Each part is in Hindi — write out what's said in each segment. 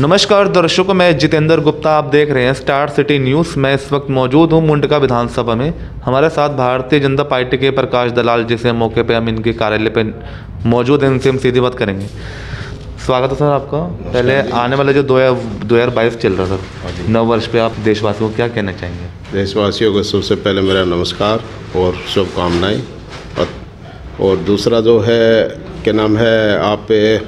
नमस्कार दर्शकों, मैं जितेंद्र गुप्ता। आप देख रहे हैं स्टार सिटी न्यूज़। मैं इस वक्त मौजूद हूं मुंडका विधानसभा में। हमारे साथ भारतीय जनता पार्टी के प्रकाश दलाल जी से मौके पे हम इनके कार्यालय पे मौजूद हैं, इनसे हम सीधी बात करेंगे। स्वागत है सर आपका। पहले आने वाला जो 2022 चल रहा सर, नव वर्ष पे आप देशवासियों को क्या कहना चाहेंगे? देशवासियों को सबसे पहले मेरा नमस्कार और शुभकामनाएं। और दूसरा जो है क्या नाम है, आप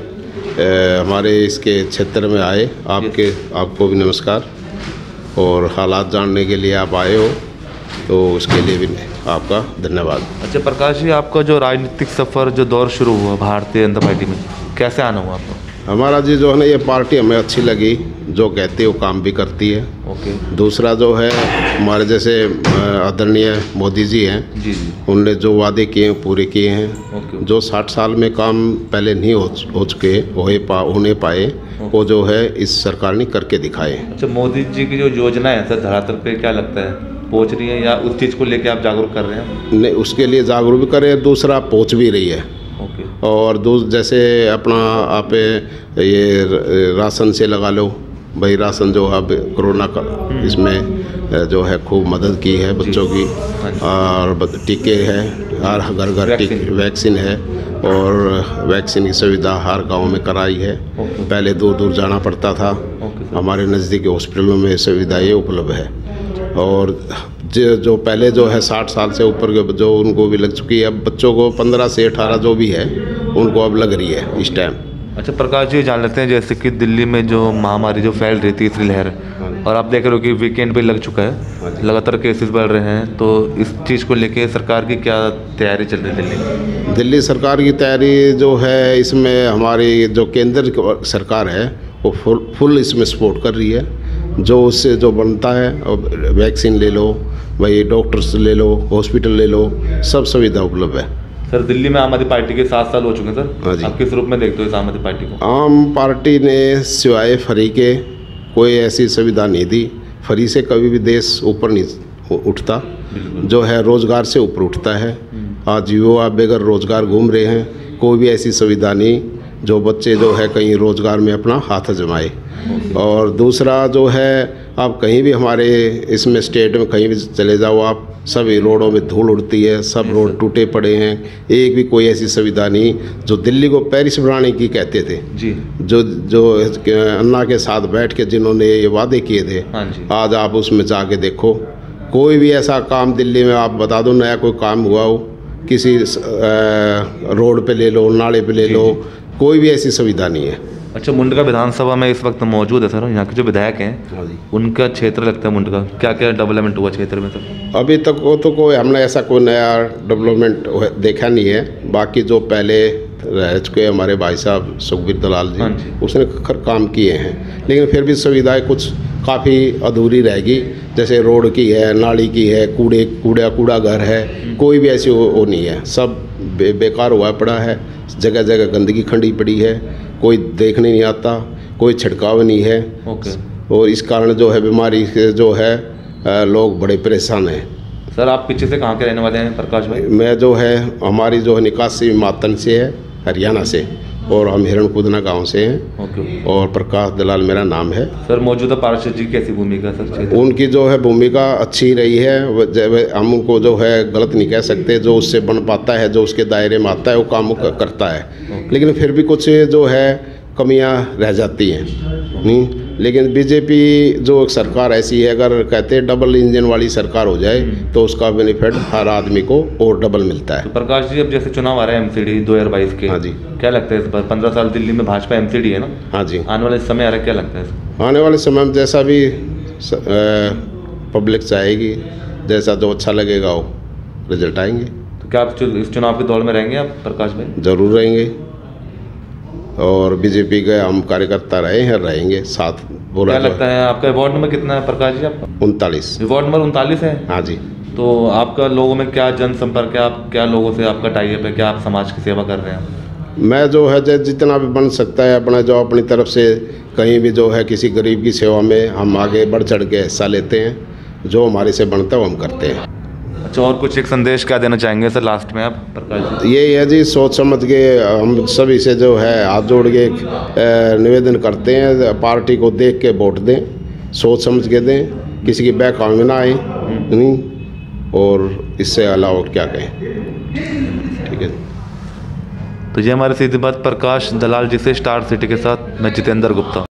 हमारे इसके क्षेत्र में आए, आपको भी नमस्कार। और हालात जानने के लिए आप आए हो तो उसके लिए भी आपका धन्यवाद। अच्छा प्रकाश जी, आपका जो राजनीतिक सफ़र जो दौर शुरू हुआ भारतीय जनता पार्टी में, कैसे आना हुआ आपको? हमारा जी जो है ना, ये पार्टी हमें अच्छी लगी, जो कहती है वो काम भी करती है। ओके। दूसरा जो है, हमारे जैसे आदरणीय मोदी जी हैं, जी, उनने जो वादे किए हैं पूरे किए हैं। ओके। जो 60 साल में काम पहले नहीं हो चुके होने पाए, वो जो है इस सरकार ने करके दिखाए। अच्छा, मोदी जी की जो योजना है सर, धरातल पे क्या लगता है पहुँच रही है या उस चीज़ को लेकर आप जागरूक कर रहे हैं? नहीं, उसके लिए जागरूक भी करें, दूसरा पहुँच भी रही है। ओके। और जैसे अपना आप ये राशन से लगा लो भाई, राशन जो अब कोरोना का इसमें जो है खूब मदद की है बच्चों की। और टीके हैं, हर घर घर वैक्सीन है, और वैक्सीन की सुविधा हर गांव में कराई है। पहले दूर दूर जाना पड़ता था, हमारे नज़दीकी हॉस्पिटलों में सुविधाएँ उपलब्ध है। और जो पहले जो है 60 साल से ऊपर के जो उनको भी लग चुकी है, अब बच्चों को 15 से 18 जो भी है उनको अब लग रही है इस टाइम। अच्छा प्रकाश जी, जान लेते हैं जैसे कि दिल्ली में जो महामारी जो फैल रही थी, तीसरी लहर, और आप देख रहे हो कि वीकेंड पे लग चुका है, लगातार केसेस बढ़ रहे हैं, तो इस चीज़ को लेके सरकार की क्या तैयारी चल रही है? दिल्ली सरकार की तैयारी जो है, इसमें हमारी जो केंद्र सरकार है वो फुल इसमें सपोर्ट कर रही है। जो उससे जो बनता है, वैक्सीन ले लो भाई, डॉक्टर्स ले लो, हॉस्पिटल ले लो, सब सुविधा उपलब्ध है। सर दिल्ली में आम आदमी पार्टी के 7 साल हो चुके हैं सर। हाँ जी। आप किस रूप में देखते हो इस आम आदमी पार्टी को? आम पार्टी ने सिवाय फ्री के कोई ऐसी सुविधा नहीं दी। फ्री से कभी भी देश ऊपर नहीं उठता, जो है रोज़गार से ऊपर उठता है। आज युवा बगैर रोज़गार घूम रहे हैं, कोई भी ऐसी सुविधा नहीं जो बच्चे जो है कहीं रोज़गार में अपना हाथ आजमाए। और दूसरा जो है, आप कहीं भी हमारे इसमें स्टेट में कहीं भी चले जाओ आप, सभी रोडों में धूल उड़ती है, सब रोड टूटे पड़े हैं, एक भी कोई ऐसी सुविधा नहीं। जो दिल्ली को पेरिस बनाने की कहते थे जी, जो अन्ना के साथ बैठ के जिन्होंने ये वादे किए थे, हाँ जी, आज आप उसमें जाके देखो, कोई भी ऐसा काम दिल्ली में आप बता दो नया कोई काम हुआ हो, किसी रोड पे ले लो, नाले पे ले लो, कोई भी ऐसी सुविधा नहीं है। अच्छा, मुंडका विधानसभा में इस वक्त मौजूद है सर, यहाँ के जो विधायक हैं उनका क्षेत्र लगता है मुंडका, क्या क्या डेवलपमेंट हुआ क्षेत्र में सर? अभी तक वो तो कोई हमने ऐसा कोई नया डेवलपमेंट देखा नहीं है। बाकी जो पहले रह चुके हमारे भाई साहब सुखबीर दलाल जी, उसने काम किए हैं, लेकिन फिर भी सुविधाएं कुछ काफ़ी अधूरी रहेगी। जैसे रोड की है, नाली की है, कूड़ा घर है, कोई भी ऐसी वो नहीं है, सब बेकार हुआ पड़ा है। जगह जगह गंदगी खंडी पड़ी है, कोई देखने नहीं आता, कोई छिड़काव नहीं है। और इस कारण जो है बीमारी से जो है लोग बड़े परेशान हैं। सर आप पीछे से कहाँ के रहने वाले हैं प्रकाश भाई? मैं जो है, हमारी जो है निकासी मातन से है, हरियाणा से, और हम हिरणकुदना गांव से हैं। और प्रकाश दलाल मेरा नाम है। सर मौजूदा पार्षद जी कैसी भूमिका सर? उनकी जो है भूमिका अच्छी रही है। हम उनको जो है गलत नहीं कह सकते, जो उससे बन पाता है, जो उसके दायरे में आता है वो काम करता है। लेकिन फिर भी कुछ जो है कमियां रह जाती हैं। नहीं, लेकिन बीजेपी जो सरकार ऐसी है, अगर कहते हैं डबल इंजन वाली सरकार हो जाए तो उसका बेनिफिट हर आदमी को और डबल मिलता है। तो प्रकाश जी, अब जैसे चुनाव आ रहे हैं एमसीडी 2022 के, हाँ जी, क्या लगता है इस बार? 15 साल दिल्ली में भाजपा एमसीडी है ना? हाँ जी। आने वाले समय आ रहा है, क्या लगता है? आने वाले समय में जैसा भी पब्लिक चाहेगी, जैसा जो अच्छा लगेगा वो रिजल्ट आएंगे। तो क्या आप इस चुनाव के दौर में रहेंगे आप प्रकाश भाई? जरूर रहेंगे, और बीजेपी के हम कार्यकर्ता रहे हैं, रहेंगे साथ। क्या लगता है आपका वार्ड नंबर कितना है प्रकाश जी आपका? 39। वार्ड नंबर 39 है? हाँ जी। तो आपका लोगों में क्या जनसंपर्क है, आप क्या लोगों से आपका टाइप है, क्या आप समाज की सेवा कर रहे हैं? मैं जो है जितना भी बन सकता है अपना, जो अपनी तरफ से कहीं भी जो है किसी गरीब की सेवा में हम आगे बढ़ चढ़ के हिस्सा लेते हैं। जो हमारे से बनता है वो हम करते हैं। अच्छा, और कुछ एक संदेश क्या देना चाहेंगे सर लास्ट में आप प्रकाश जी? ये है जी, सोच समझ के हम सभी से जो है हाथ जोड़ के निवेदन करते हैं, पार्टी को देख के वोट दें, सोच समझ के दें, किसी की बहकावे में ना आए नहीं, और इससे अलावा क्या कहें। ठीक है। तो ये हमारे सीधी बात प्रकाश दलाल जी से, स्टार सिटी के साथ मैं जितेंद्र गुप्ता।